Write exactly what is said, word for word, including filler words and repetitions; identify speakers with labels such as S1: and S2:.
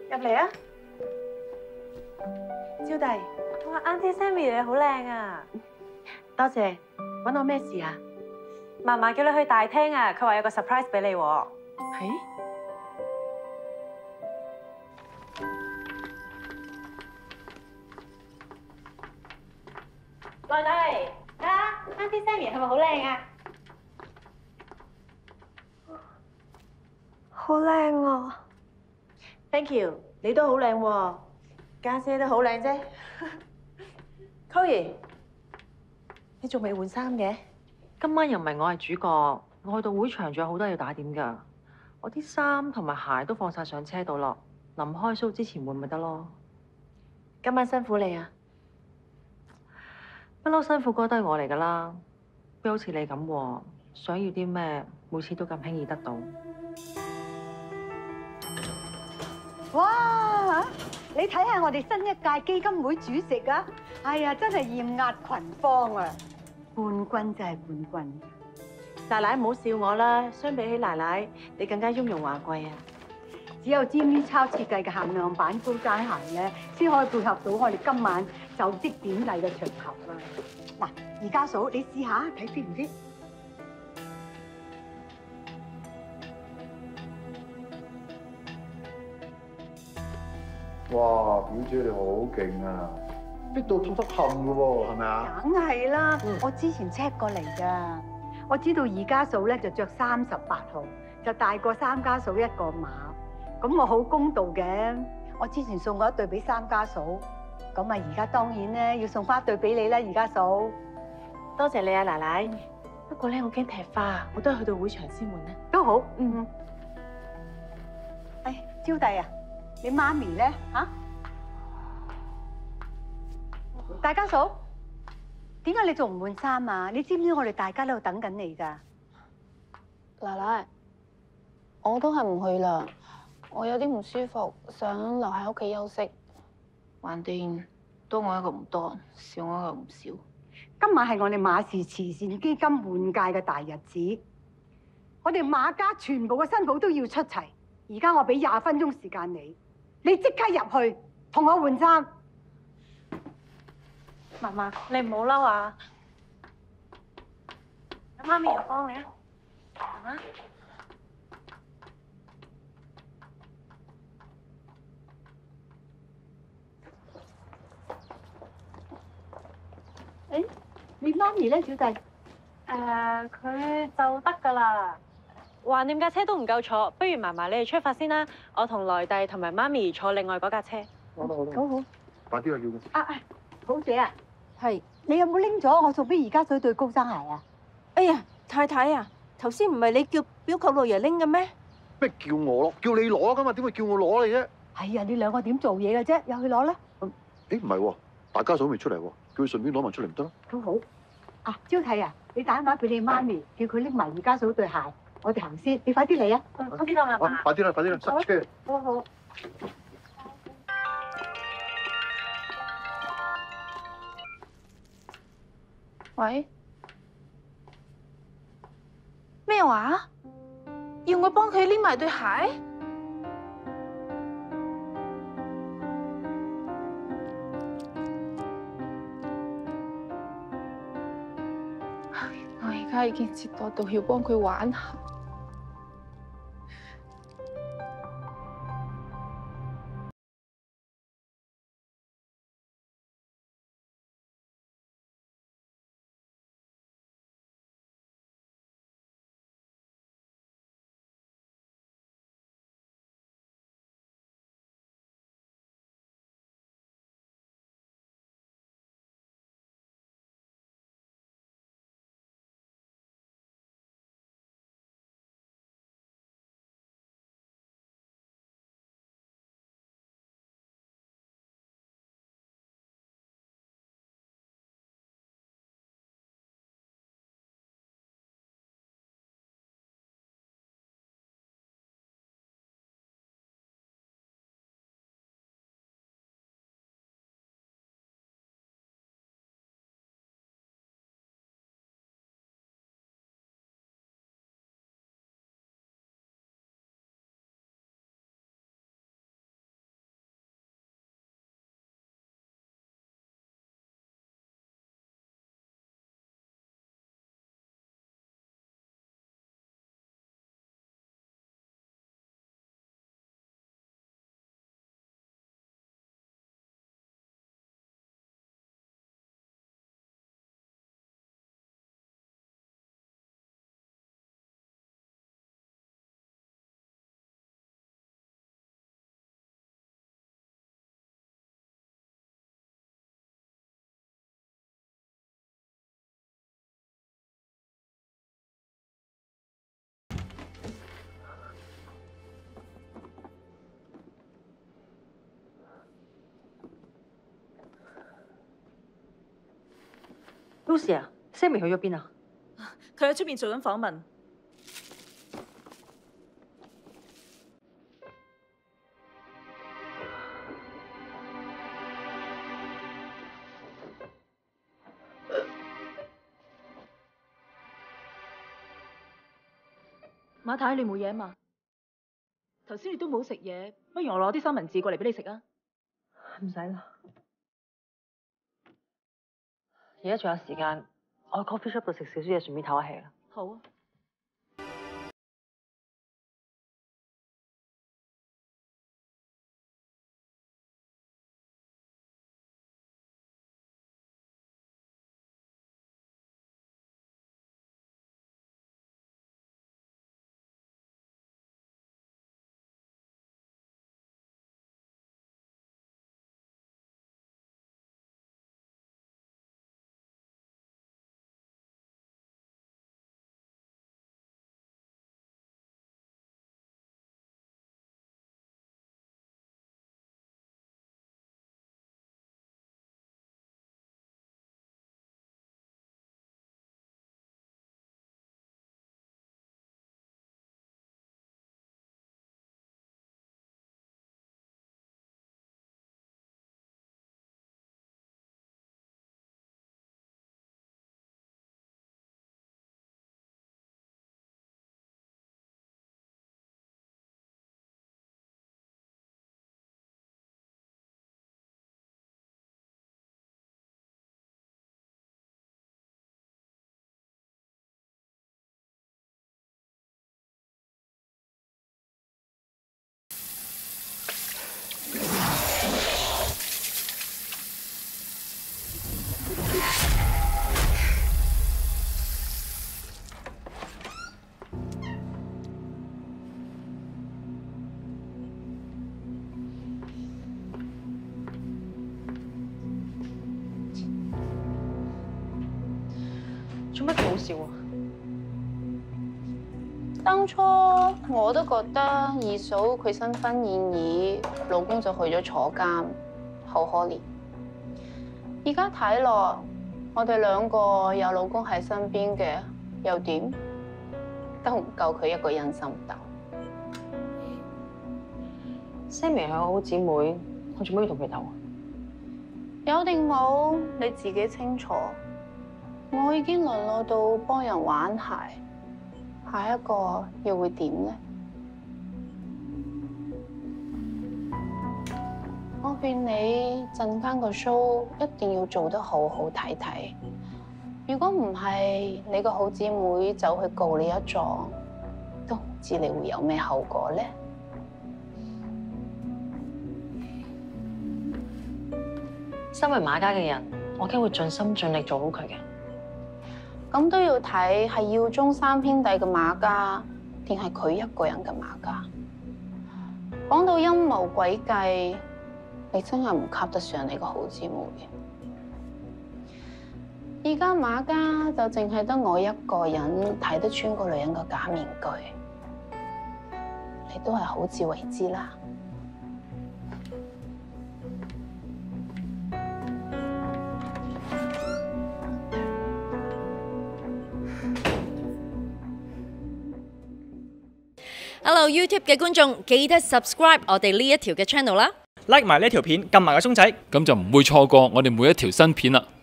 S1: 入嚟啊！招弟，
S2: 哇 ，Auntie Sammy 你好靚啊！
S1: 多謝。揾我咩事啊？
S2: 嫲嫲叫你去大廳啊，佢話有個 surprise 俾你喎。
S1: 係？
S2: 內弟，啊 ，Auntie Sammy 係咪好靚啊？
S3: 好靚啊
S1: Thank you， 你都好靚喎，家姐都好靚啫。Chloe， 你仲未換衫嘅？
S4: 今晚又唔係我係主角，我去到會場仲有好多要打點㗎。我啲衫同埋鞋都放晒上車度咯，臨開 show 之前換咪得咯。
S1: 今晚辛苦你啊！
S4: 不嬲辛苦哥都係我嚟㗎啦，邊好似你咁喎，想要啲咩每次都咁輕易得到。
S5: 哇！你睇下我哋新一屆基金會主席啊！哎呀，真係豔壓群芳啊！冠軍真係冠軍。
S1: 奶奶唔好笑我啦，相比起奶奶，你更加雍容華貴啊！
S5: 只有 Jimmy 超設計嘅限量版高踭鞋咧，先可以配合到我哋今晚就職典禮嘅場合啊！嗱，而家嫂，你試下睇 fit 唔 fit？
S6: 哇！表姐你好勁啊，逼到凸凸冚嘅喎，係咪啊？
S5: 梗係啦，我之前 check 過嚟㗎。我知道二家嫂咧就着三十八號，就大過三家嫂一個碼。咁我好公道嘅，我之前送過一對俾三家嫂，咁啊而家當然咧要送翻一對俾你啦，二家嫂。
S1: 多謝你啊，奶奶。不過咧，我驚踢花，我都係去到會場先換咧。
S5: 都好，嗯。誒，招弟啊！你媽咪咧嚇？大家嫂，點解你仲唔換衫啊？你知唔知我哋大家都喺度等緊你㗎？
S3: 奶奶，我都係唔去啦。我有啲唔舒服，想留喺屋企休息。橫掂多我一個唔多，少我一個唔少。
S5: 今晚係我哋馬氏慈善基金換屆嘅大日子，我哋馬家全部嘅新抱都要出齊。而家我俾廿分鐘時間你。你即刻入去同我換衫。
S2: 嫲嫲，你唔好嬲啊！媽咪，我幫你啊，嫲媽。
S5: 誒，你媽咪咧，小弟？誒、
S2: 呃，佢就得㗎啦。橫掂架車都唔夠坐，不如嫲嫲你哋出發先啦。我同內弟同埋媽咪坐另外嗰架車。
S6: 好啦好啦，
S5: 好好。
S6: 快啲啊，要嘅。
S5: 啊啊，好姐啊，
S7: 係，
S5: 你有冇拎咗我送俾而家嫂對高踭鞋啊？
S7: 哎呀，太太啊，頭先唔係你叫表舅老爺拎嘅咩？
S6: 咩叫我攞？叫你攞㗎嘛？點會叫我攞你啫？
S5: 係啊，你兩個點做嘢嘅啫？入去攞啦。
S6: 誒唔係喎，大家嫂未出嚟喎，叫佢順便攞埋出嚟唔得咯？
S5: 都好。啊，招娣啊，你打電話俾你媽咪，叫佢拎埋而家嫂對鞋。我哋行先，你快啲嚟啊！
S2: 我知道嫲嫲。
S6: 快啲啦，快啲啦，塞車。
S5: 好好。
S3: 喂？咩話？要我幫佢拎埋對鞋？我而家已經折墮到要幫佢玩下。
S4: Lucy 啊 ，Sammy 去咗邊啊？
S8: 佢喺出邊做緊訪問。馬太，你冇嘢啊嘛？頭先你都冇食嘢，不如我攞啲三文治過嚟俾你食啊？
S4: 唔使啦，而家仲有時間，我去 coffee shop 度食少少嘢，順便唞下氣啦。
S8: 好啊。
S4: 做乜咁好笑啊？
S3: 當初我都覺得二嫂佢新婚燕爾，老公就去咗坐監，好可憐。而家睇落，我哋兩個有老公喺身邊嘅，又點都唔夠佢一個人心鬥。
S4: Sammy 係我好姊妹，我做乜要同佢鬥啊？
S3: 有定冇你自己清楚。我已經淪落到幫人玩鞋，下一個又會點呢？我勸你陣間個 show 一定要做得好好睇睇。如果唔係，你個好姊妹走去告你一狀，都唔知你會有咩後果呢？
S4: 身為馬家嘅人，我梗會盡心盡力做好佢嘅。
S3: 咁都要睇係耀宗三兄弟嘅馬家，定係佢一個人嘅馬家。講到陰謀詭計，你真係唔及得上你個好姊妹。而家馬家就淨係得我一個人睇得穿個女人嘅假面具，你都係好自為之啦。
S9: Hello YouTube 嘅觀眾，記得 subscribe 我哋呢一條嘅 channel 啦
S10: ，like 埋呢條片，撳埋個鐘仔，
S11: 咁就唔會錯過我哋每一條新片啦。